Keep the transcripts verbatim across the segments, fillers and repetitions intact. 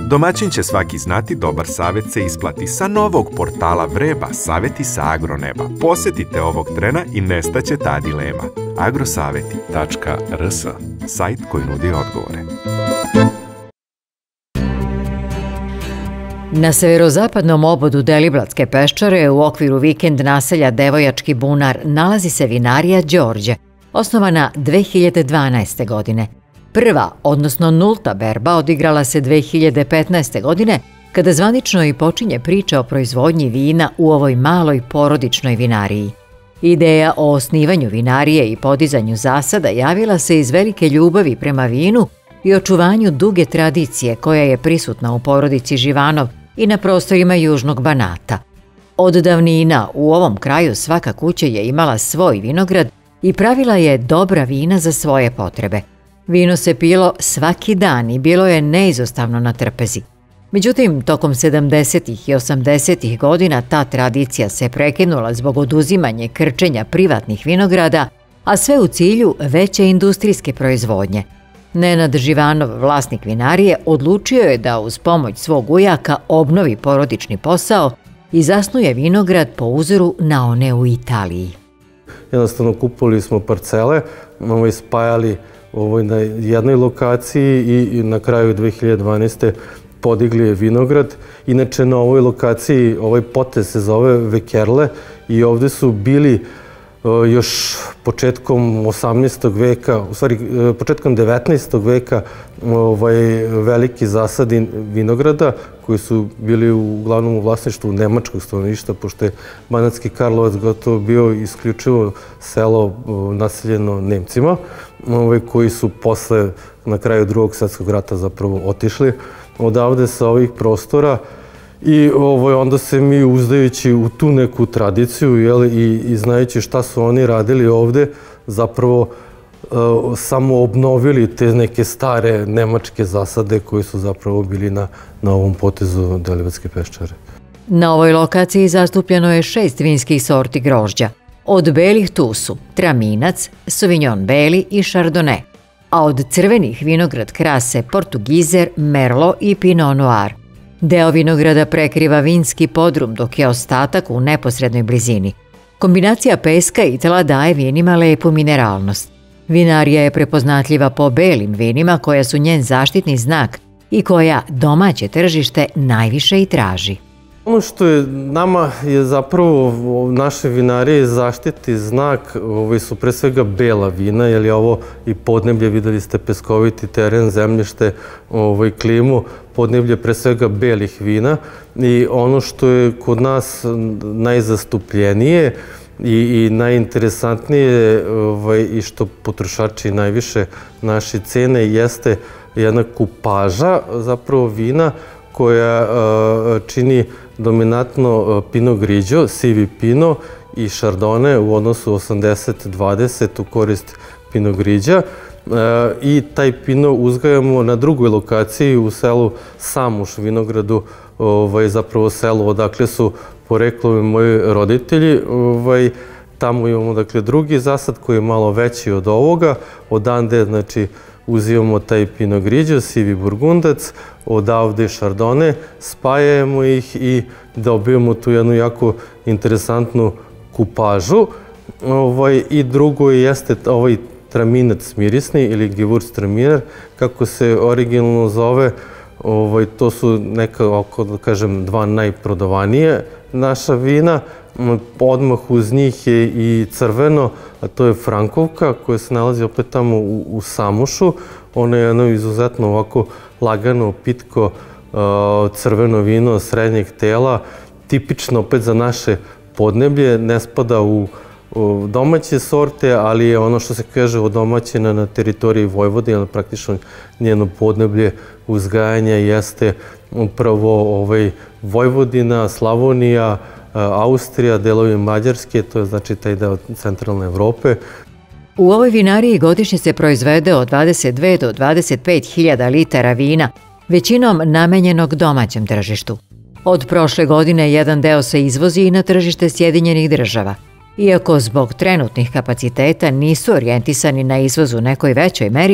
Domaćin će svaki znati, dobar savjet se isplati. Sa novog portala Vreba, savjeti sa agroneba. Posjetite ovog trena i nestaće ta dilema. agrosaveti tačka r s, sajt koji nudi odgovore. Na severozapadnom obodu Deliblatske peščare u okviru vikend naselja Devojački bunar nalazi se vinarija Đorđe, osnovana dve hiljade dvanaeste. godine. Prva, odnosno nulta berba odigrala se dve hiljade petnaeste. godine, kada zvanično i počinje priča o proizvodnji vina u ovoj maloj porodičnoj vinariji. Ideja o osnivanju vinarije i podizanju zasada javila se iz velike ljubavi prema vinu i očuvanju duge tradicije koja je prisutna u porodici Živanov i na prostorima Južnog Banata. Od davnina u ovom kraju svaka kuća je imala svoj vinograd i pravila je dobra vina za svoje potrebe. Vino se pilo svaki dan i bilo je neizostavno na trpezi. Međutim, tokom sedamdesetih i osamdesetih godina ta tradicija se prekinula zbog oduzimanja krčenja privatnih vinograda, a sve u cilju veće industrijske proizvodnje. Nenad Živanov, vlasnik vinarije, odlučio je da uz pomoć svog ujaka obnovi porodični posao i zasnuje vinograd po uzoru na one u Italiji. Jednostavno kupili smo parcele, spajali na jednoj lokaciji i na kraju dve hiljade dvanaeste. podigli je vinograd. Inače, na ovoj lokaciji, ovaj potez se zove Vekerle i ovde su bili još početkom osamnaestog veka, u stvari početkom devetnaestog veka, veliki zasadi vinograda koji su bili uglavnom u vlasništvu nemačkog stanovništva, pošto je Banatski Karlovac gotovo bio isključivo selo naseljeno Nemcima, koji su posle, na kraju Drugog svjetskog rata, zapravo otišli odavde sa ovih prostora. I onda se mi, uzdajući u tu neku tradiciju i znajući šta su oni radili ovde, zapravo samo obnovili te neke stare nemačke zasade koji su zapravo bili na ovom potezu Deliblatske peščare. Na ovoj lokaciji zastupljeno je šest vinskih sorti grožđa. Od belih tu su Traminac, Sauvignon beli i Chardonnay, a od crvenih vinograd krase Portugizer, Merlot i Pinot Noir. Deo vinograda prekriva vinski podrum, dok je ostatak u neposrednoj blizini. Kombinacija peska i tla daje vinima lepu mineralnost. Vinarija je prepoznatljiva po belim vinima koja su njen zaštitni znak i koja domaće tržište najviše i traži. Ono što je nama je zapravo naše vinarije zaštitni znak su pre svega bela vina, jer je ovo i podneblje, videli ste peskoviti teren, zemljište, klimu, podneblje pre svega belih vina i ono što je kod nas najzastupljenije i najinteresantnije i što potrošači najviše naše cene jeste jedna kupaža zapravo vina koja čini dominantno Pinot Grigio, sivi Pinot i Chardonnay u odnosu osamdeset dvadeset u korist Pinot Grigia. I taj Pinot uzgajamo na drugoj lokaciji u selu Samuš, vinogradu, zapravo selu odakle su poreklo moji roditelji. Tamo imamo drugi zasad koji je malo veći od ovoga. Odande, znači, uzimamo taj Pinot Grigio, sivi burgundac, odavde Chardonnay, spajamo ih i dobijemo tu jednu jako interesantnu kupažu. I drugo jeste ovaj traminac mirisni ili Gewürztraminer, kako se originalno zove. To su neka, oko da kažem, dva najprodavanije naša vina. Odmah uz njih je i crveno, a to je Frankovka, koja se nalazi opet tamo u Samušu. Ono je jedno izuzetno ovako lagano, pitko crveno vino srednjeg tela, tipično opet za naše podneblje, ne spada u domaće sorte, ali je ono što se kaže odomaćena na teritoriji Vojvodine, praktično njeno podneblje uzgajanja jeste upravo Vojvodina, Slavonija, Austrija, delovi Mađarske, to je znači taj deo centralne Evrope. U ovoj vinariji godišnje se proizvede od dvadeset dve do dvadeset pet hiljada litara vina, većinom namenjenog domaćem tržištu. Od prošle godine jedan deo se izvozi i na tržište Sjedinjenih Država. Iako zbog trenutnih kapaciteta nisu orijentisani na izvoz u nekoj većoj meri,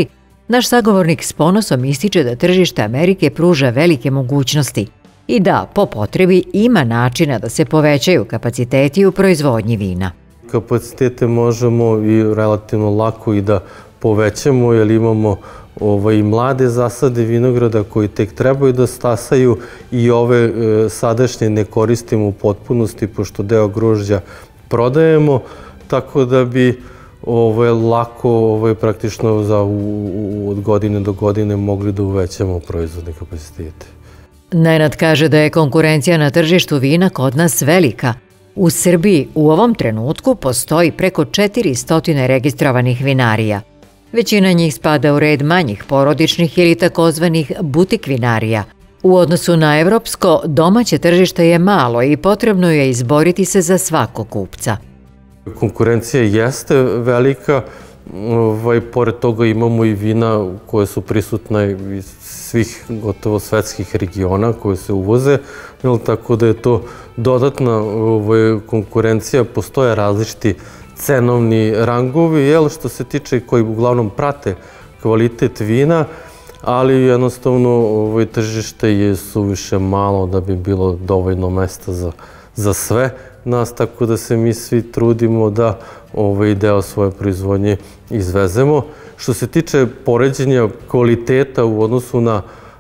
Naš sagovornik s ponosom ističe da tržište Amerike pruža velike mogućnosti i da, po potrebi, ima načina da se povećaju kapaciteti u proizvodnji vina. Kapacitete možemo i relativno lako i da povećamo, jer imamo i mlade zasade vinograda koji tek trebaju da stasaju i ove sadašnje ne koristimo u potpunosti, pošto deo grožđa prodajemo, tako da bi lako praktično od godine do godine mogli da uvećamo proizvodne kapacitete. Nenad kaže da je konkurencija na tržištu vina kod nas velika. U Srbiji u ovom trenutku postoji preko četiristo registrovanih vinarija. Većina njih spada u red manjih porodičnih ili takozvanih butik vinarija. U odnosu na evropsko, domaće tržište je malo i potrebno je izboriti se za svakog kupca. Konkurencija jeste velika, pored toga imamo i vina koje su prisutna iz svih gotovo svetskih regiona koje se uvoze, tako da je to dodatna konkurencija, postoje različiti cenovni rangovi, što se tiče koji uglavnom prate kvalitet vina, ali jednostavno tržište je suviše malo da bi bilo dovoljno mesta za sve nas, tako da se mi svi trudimo da deo svoje proizvodnje izvezemo. Što se tiče poređenja kvaliteta u odnosu na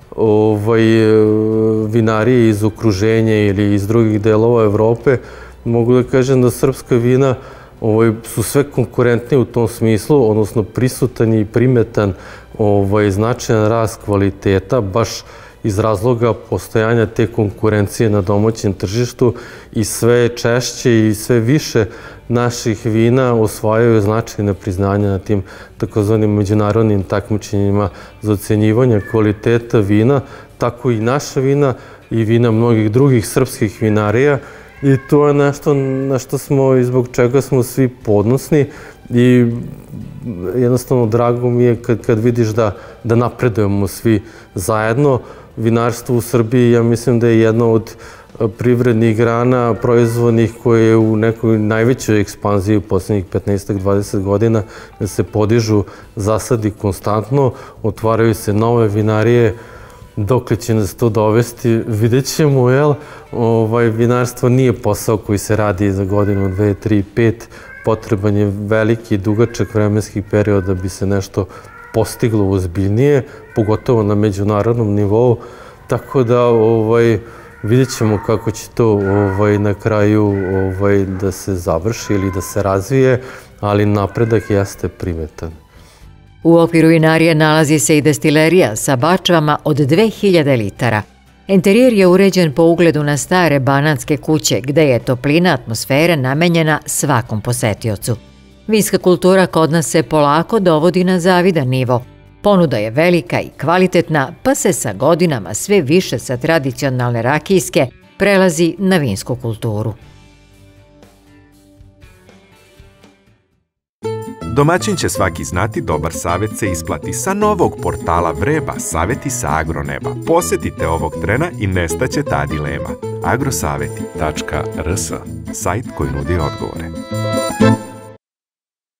vinarije iz okruženja ili iz drugih delova Evrope, mogu da kažem da srpska vina su sve konkurentnije u tom smislu, odnosno prisutan i primetan značajan rast kvaliteta, baš iz razloga postojanja te konkurencije na domaćem tržištu i sve češće i sve više naših vina osvajaju značajne priznanja na tim takozvanim međunarodnim takmičenjima za ocenjivanje kvaliteta vina, tako i naša vina i vina mnogih drugih srpskih vinarija. I to je nešto na što smo i zbog čega smo svi ponosni i jednostavno drago mi je kad vidiš da napredujemo svi zajedno. Vinarstvo u Srbiji, ja mislim da je jedna od privrednih grana proizvodnih koje je u nekoj najvećoj ekspanziji u poslednjih petnaest do dvadeset godina, da se podižu zasadi konstantno, otvaraju se nove vinarije. Dokle će nas to dovesti, vidjet ćemo, jel? Vinarstvo nije posao koji se radi za godinu, dve, tri, pet. Potreban je veliki i dugačak vremenski period da bi se nešto postiglo ozbiljnije, pogotovo na međunarodnom nivou. Tako da vidjet ćemo kako će to na kraju da se završi ili da se razvije, ali napredak jeste primetan. U okviru vinarija nalazi se i destilerija sa bačvama od dve hiljade litara. Interijer je uređen po ugledu na stare banatske kuće, gde je toplina atmosfere namenjena svakom posetiocu. Vinska kultura kod nas se polako dovodi na zavidan nivo. Ponuda je velika i kvalitetna, pa se sa godinama sve više sa tradicionalne rakijske prelazi na vinsku kulturu. Domaćin će svaki znati, dobar savjet se isplati. Sa novog portala Vreba, savjeti sa agroneba. Posetite ovog trena i nestaće ta dilema. agrosaveti tačka rs, sajt koji nudi odgovore.